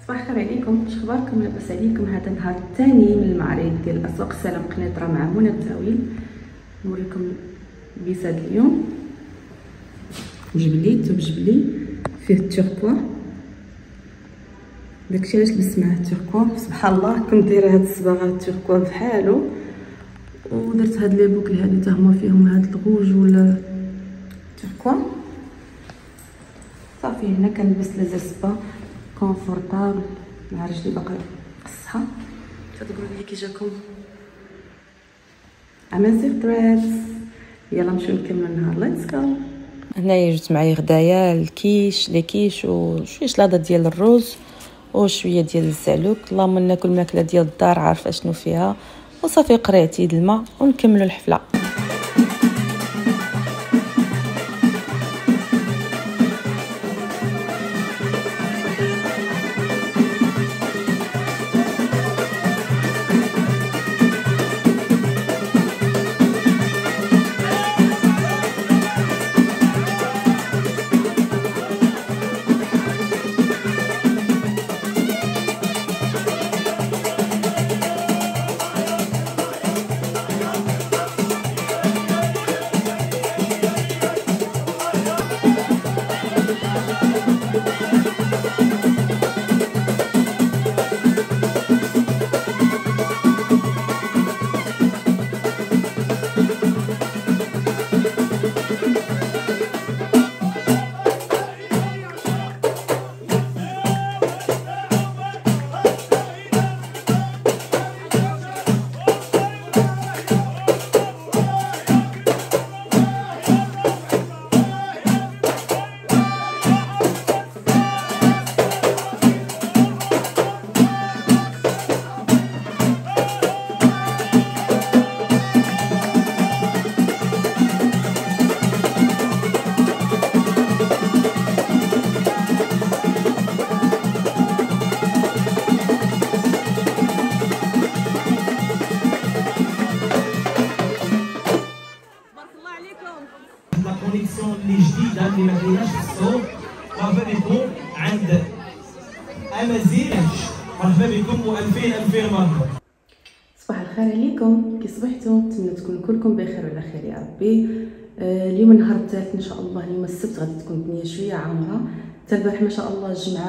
صباح الخير عليكم، اش اخباركم؟ لاباس عليكم؟ هذا النهار الثاني من المعرض ديال اسواق السلام قنيطره مع منى التاويل. نوريكم البيساد اليوم. جبلي ثوب جبلي فيه التوركوا، داكشي علاش لبست معاه التوركوا. سبحان الله كنت دايره هاد الصباغه التوركوا بحالو، ودرت هاد لي بوكل هادو حتى هما فيهم هاد الغوج ولا التوركوا. صافي هنا كنلبس لي زيسبا كونفورطابل مع رجلي باقا قصها. تقولوا لي كي جاكم امازيغ دريس. يلا نمشيو نكملوا النهار. ليتس جو. هنايا جبت معايا غدايا الكيش لي كيش وشويه شلاضه ديال الروز وشويه ديال الزعلوك. اللهم ناكل ماكله ديال الدار عارفه شنو فيها، وصافي قريعتي د الماء ونكملوا الحفله. اللي جديده اللي ما كايناش في السوق. مرحبا بكم عند امازيغ، مرحبا بكم و2000 مرحبا. صباح الخير عليكم، كي صبحتوا؟ نتمنى تكونوا كلكم بخير وعلى خير يا ربي. اليوم النهار الثالث ان شاء الله. اليوم السبت غادي تكون الدنيا شويه عامره. حتى البارح ما شاء الله الجمعه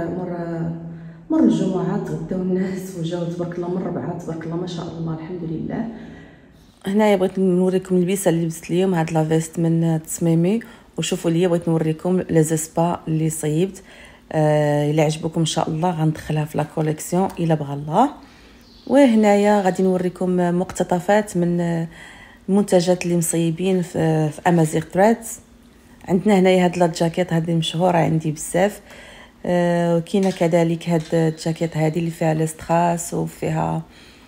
مر الجمعه تغداو الناس وجاو تبارك الله من الربعه تبارك الله ما شاء الله الحمد لله. هنايا بغيت نوريكم اللبسه اللي لبست اليوم، هاد لافيست من تصميمي. وشوفوا ليا بغيت نوريكم لي زيسبا اللي صيبت. الا عجبكم ان شاء الله غندخلها في لا كوليكسيون الا بغى الله. وهنايا غادي نوريكم مقتطفات من المنتجات اللي مصيبين في امازيغ دريس. عندنا هنايا هاد لا جاكيت هذه مشهوره عندي بزاف. وكاينه كذلك هاد الجاكيت هذه اللي فيها الاستخاص وفيها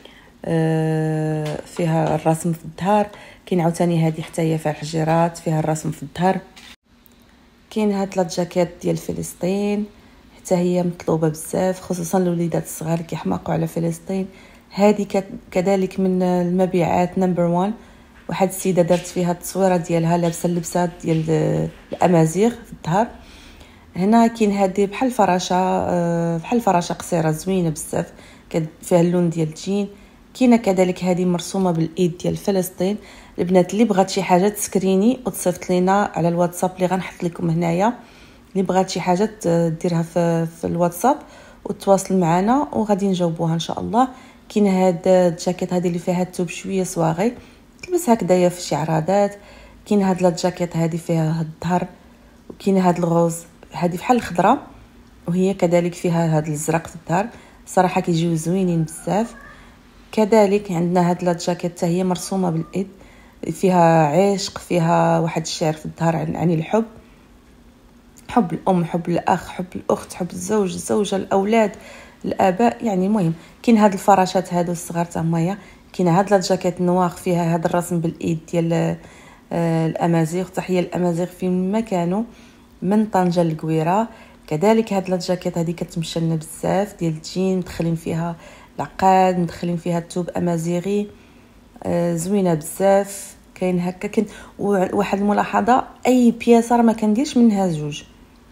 فيها الرسم في الظهر. كاين عاوتاني هذه حتى هي فيها الحجيرات فيها الرسم في الظهر. كاين هاد لا جاكيت ديال فلسطين حتى هي مطلوبه بزاف، خصوصا الوليدات الصغار كيحماقوا على فلسطين. هذه كذلك من المبيعات نمبر 1. واحد السيده دارت فيها التصويره ديالها لابسه اللبسات ديال الامازيغ في الظهر. هنا كاين هذه بحال فراشه قصيره زوينه بزاف فيها اللون ديال الجين. كاينه كذلك هذه مرسومه بالايد ديال فلسطين. البنات اللي بغات شي حاجه تسكريني وتصيفط لينا على الواتساب اللي غنحط لكم هنايا. اللي بغات شي حاجه ديرها في الواتساب وتواصل معنا وغادي نجاوبوها ان شاء الله. كاين هاد الجاكيت هذه اللي فيها الثوب شويه صواغي تلبس هكذايا في شي عرادات. كاين هاد لا جاكيت هذه فيها الظهر. وكاين هاد الغوز هذه بحال الخضره وهي كذلك فيها هاد الازرق في الظهر. صراحه كيجيو زوينين بزاف. كذلك عندنا هاد لا جاكيت حتى هي مرسومه بالايد فيها عشق، فيها واحد الشعر في الظهر عن الحب، حب الام، حب الاخ، حب الاخت، حب الزوج، الزوجه، الاولاد، الاباء. يعني المهم كاين هاد الفراشات هادو الصغار تا هما. كاين هاد لا جاكيت نواغ فيها هاد الرسم بالايد ديال الامازيغ. تحيه الامازيغ فين ما كانوا من طنجه للقويره. كذلك هاد لا جاكيت هذه كتمشى لنا بزاف ديال الجين، مدخلين فيها العقاد، مدخلين فيها الثوب امازيغي. زوينه بزاف. كاين هكا كاين واحد الملاحظه، اي بياسه راه ما كنديرش منها زوج،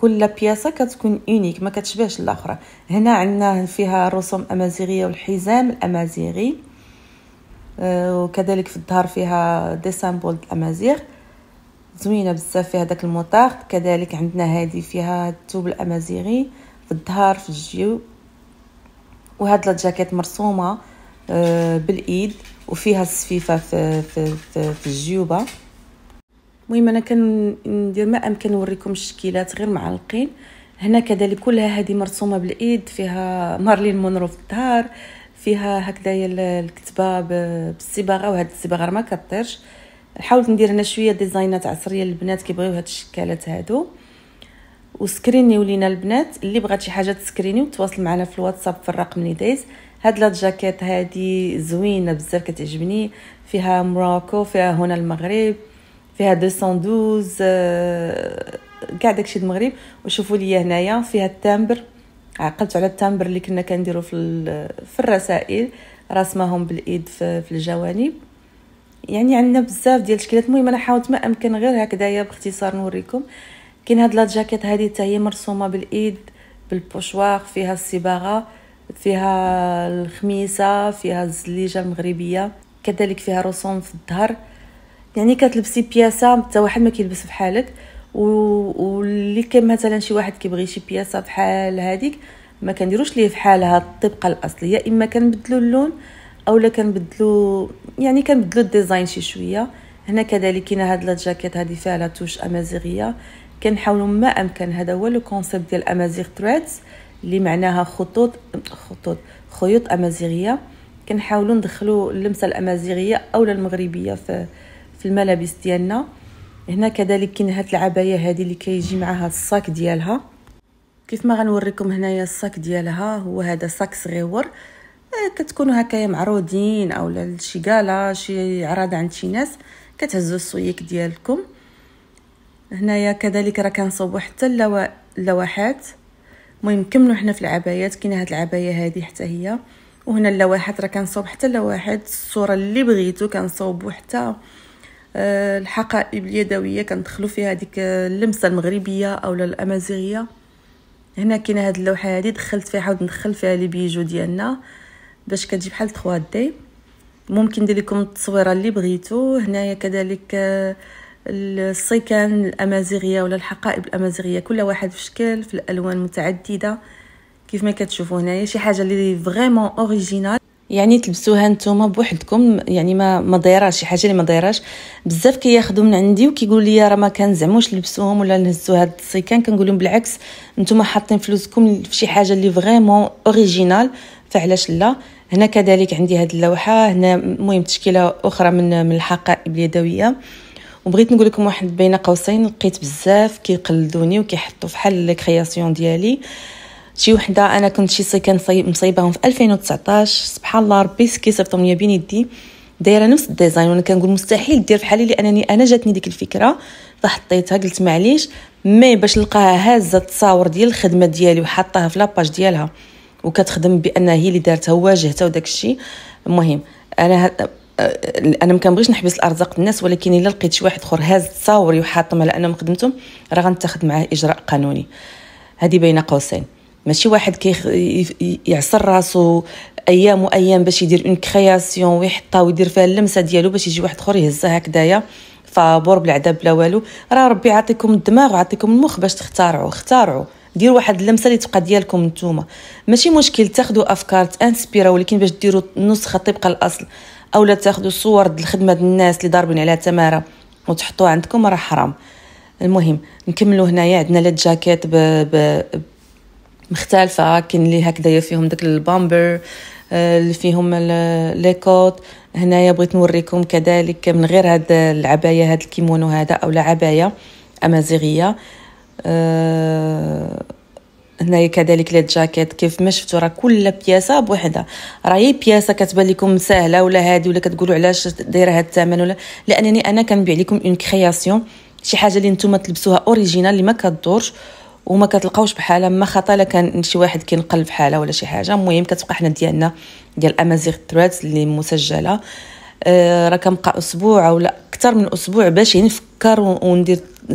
كل بياسه كتكون اونيك ما كتشبهش الاخرى. هنا عندنا فيها رسوم امازيغيه والحزام الامازيغي، وكذلك في الظهر فيها دي سامبول الامازيغ زوينه بزاف، فيها داك الموطاغ. كذلك عندنا هذه فيها الثوب الامازيغي في الظهر في الجيو. وهاد الجاكيت مرسومه بالايد وفيها السفيفه في الجيوبه. المهم انا كندير ما امكن نوريكم الشكيلات غير معلقين. هنا كذلك كلها هذه مرسومه بالايد، فيها مارلين مونرو في الظهر، فيها هكذايا الكتبه بالصباغه، وهاد الصباغه ما كطيرش. حاولت ندير هنا شويه ديزاينات عصريه للبنات كيبغيو هاد الشكالات هادو. وسكرينيو لينا البنات اللي بغات شي حاجه تسكريني وتواصل معنا في الواتساب في الرقم اللي دايز. هاد لا جاكيت هادي زوينه بزاف كتعجبني، فيها موراكو، فيها هنا المغرب، فيها 212 كاع داكشي المغرب. وشوفوا لي هنايا فيها التامبر، عقلت على التامبر اللي كنا كنديروا في الرسائل، رسمهم بالايد في الجوانب. يعني عندنا بزاف ديال الشكلات. المهم انا حاولت ما امكن غير هكذايا باختصار نوريكم. كاين هاد لا جاكيت هذه حتى هي مرسومه بالايد بالبوشواغ، فيها الصباغه، فيها الخميسه، فيها الزليجه المغربيه، كذلك فيها رسوم في الظهر. يعني كتلبسي بياسه حتى واحد ما كيلبس بحالك. واللي كان مثلا شي واحد كيبغي شي بياسه بحال هذيك ما كنديروش ليه بحالها الطبقه الاصليه، اما كنبدلوا اللون اولا كنبدلوا يعني كنبدلوا الديزاين شي شويه. هنا كذلك كاينه هاد لا جاكيت هذه فيها لا توش امازيغيه. كنحاولوا ما امكن، هذا هو لو كونسيبت ديال امازيغ تريدز اللي معناها خيوط امازيغيه. كنحاولوا ندخلوا اللمسه الامازيغيه اولا المغربيه في الملابس ديالنا. هنا كذلك كاين هاد العبايه هذه اللي كيجي معها الصاك ديالها. كيف ما غنوريكم هنايا الصاك ديالها، هو هذا صاك صغيور، كتكونوا هكايا معروضين اولا لشي قاله شي عراض عند شي ناس كتهزوا الصويك ديالكم. هنايا كذلك راه كنصوبوا حتى اللوحات. المهم نكملوا حنا في العبايات. كاينه هاد العبايه هذه حتى هي، وهنا اللوحات راه كنصوب حتى اللوحات، الصوره اللي بغيتو كنصوبوا حتى الحقائب اليدويه كندخلوا فيها هذيك اللمسه المغربيه اولا الامازيغيه. هنا كاينه هاد اللوحه هذه دخلت فيها، حاولت ندخل فيها لي بيجو ديالنا باش كتجي بحال 3 دي. ممكن ندير لكم التصويره اللي بغيتو. هنايا كذلك الصيكان الامازيغيه ولا الحقائب الامازيغيه، كل واحد في شكل في الالوان متعدده كيف ما كتشوفوا. هنايا شي حاجه اللي فريمون اوريجينال، يعني تلبسوها نتوما بوحدكم، يعني ما دايراش شي حاجه اللي ما دايراش. بزاف كياخذوا من عندي وكيقولوا لي راه ما كنزعموش نلبسوهم ولا نهزوا هاد الصيكان. كنقول لهم بالعكس، نتوما حاطين فلوسكم في شي حاجه اللي فريمون اوريجينال، فعلاش لا. هنا كذلك عندي هاد اللوحه. هنا المهم تشكيله اخرى من الحقائب اليدويه. وبغيت نقول لكم واحد بين قوسين، لقيت بزاف كيقلدوني وكيحطوا فحال لي كرياسيون ديالي. شي وحده انا كنت شي صيكان مصيباهم في 2019، سبحان الله ربي كيصيفطهم ليا بين يدي دايره نفس الديزاين، وانا كنقول مستحيل دير بحالي لانني انا جاتني ديك الفكره فحطيتها. قلت معليش مي باش نلقاها هازه التصاور ديال الخدمه ديالي وحطاها في لاباج ديالها وكتخدم بانها هي اللي دارتها وواجهتها وداك الشيء. المهم انا ما كنبغيش نحبس الارزاق الناس، ولكن الا لقيت شي واحد اخر هاز تصاوري وحاطهم على انهم خدمتهم راه غنتاخذ معاه اجراء قانوني. هذه بين قوسين، ماشي واحد يعصر راسو ايام وايام باش يدير اون كرياسيون ويحطها ويدير فيها اللمسه ديالو باش يجي واحد اخر يهزها هكذايا فابور بلا بلا والو. راه ربي يعطيكم الدماغ ويعطيكم المخ باش اختاروا ديروا واحد اللمسه اللي تبقى ديالكم نتوما. ماشي مشكل تاخذوا افكار تانسبيرا، ولكن باش ديروا نسخه طبق الاصل اولا تاخذوا صور د الخدمه ديال الناس اللي ضاربين عليها تماره وتحطوها عندكم راه حرام. المهم نكملوا. هنايا عندنا لي جاكيت مختلفه، كاين اللي هكذايا فيهم داك البامبر اللي فيهم لي كوت. هنايا بغيت نوريكم كذلك من غير هاد العبايه، هاد الكيمونو هذا اولا عبايه امازيغيه. هنايا كذلك لي جاكيت كيف ما شفتوا راه كل بياسه بوحدها. راهي بياسه كتبان لكم سهله ولا هادي ولا كتقولوا علاش دايره هاد الثمن ولا، لانني انا كنبيع لكم اون كرياسيون، شي حاجه اللي نتوما تلبسوها اوريجينال اللي ما كتدورش وما كتلقاوش بحالها. ما خطا لا كان شي واحد كينقلب بحالها ولا شي حاجه. المهم كتبقى حنا ديالنا ديال امازيغ تريدز اللي مسجله. راه كنبقى اسبوع ولا اكثر من اسبوع باش نفكر وندير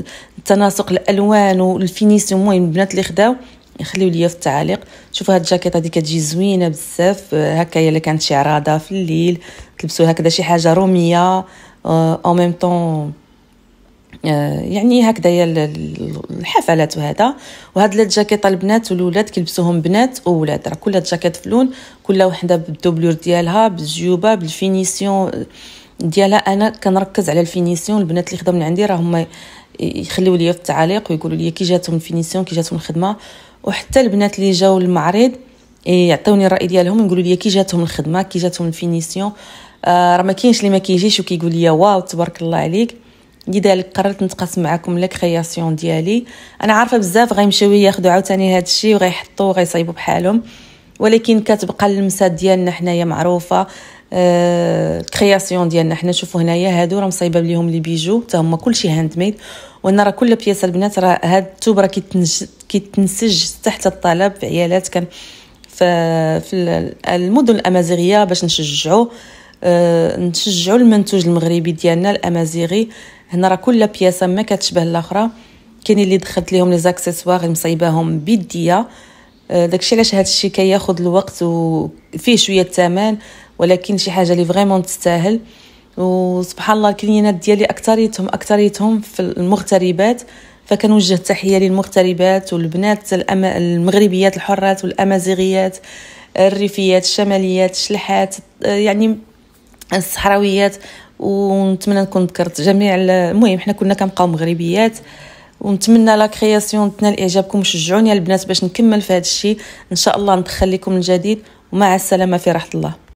التناسق الالوان والفينيسيون. المهم البنات اللي خداو يخليو ليا في التعاليق. شوفوا هاد الجاكيطه هذه كتجي زوينه بزاف هكايا. الا كانت شي عراضه في الليل تلبسوا هكذا شي حاجه روميه او ميم طون يعني هكذايا الحفلات وهذا. وهاد الجاكيطه البنات والولاد كيلبسوهم بنات وولاد، راه كل جاكيط في لون، كل وحده بالدوبلور ديالها بالجيوبه بالفينيسيون ديالها. انا كنركز على الفينيسيون. البنات اللي خداو من عندي راه هما يخليو لي في التعاليق ويقولوا لي كي جاتهم الفينيسيون كي جاتهم الخدمه. وحتى البنات اللي جاوا للمعرض يعطيوني الراي ديالهم، يقولوا لي كي جاتهم الخدمه كي جاتهم الفينيسيون. راه ما كاينش اللي ما كيجيش وكيقول لي واو تبارك الله عليك. لذلك قررت نتقاسم معكم لا كرياسيون ديالي. انا عارفه بزاف غيمشيو ياخذوا عاوتاني هذا الشيء وغيحطوه وغيصايبوا بحالهم، ولكن كتبقى اللمسه ديالنا حنايا معروفه. الكرياسيون ديالنا حنا شوفوا هنايا هادو راه مصايبه ليهم لي بيجو حتى هما كلشي هاند ميد. وانا راه كل بياسه البنات راه هاد الثوب راه كيتنسج تحت الطلب في عيالات كان في المدن الامازيغيه باش نشجعوا المنتوج المغربي ديالنا الامازيغي. هنا راه كل بياسه ما كتشبه الاخرى. كاين اللي دخلت لهم لي زاكسيسوار مصايباهم بيديه. داكشي علاش هذا الشيء كياخذ الوقت وفيه شويه الثمن، ولكن شي حاجه اللي فريمون تستاهل. وسبحان الله الكلينات ديالي اكثريتهم في المغتربات، فكنوجه التحيه للمغتربات والبنات المغربيات الحرات والامازيغيات الريفيات الشماليات الشلحات يعني الصحراويات. ونتمنى نكون ذكرت جميع المهم حنا كنا كنبقاو مغربيات. ونتمنى لا كرياسيون تنال اعجابكم وشجعوني البنات باش نكمل في هذا الشيء ان شاء الله. ندخل لكم الجديد ومع السلامه في راحه الله.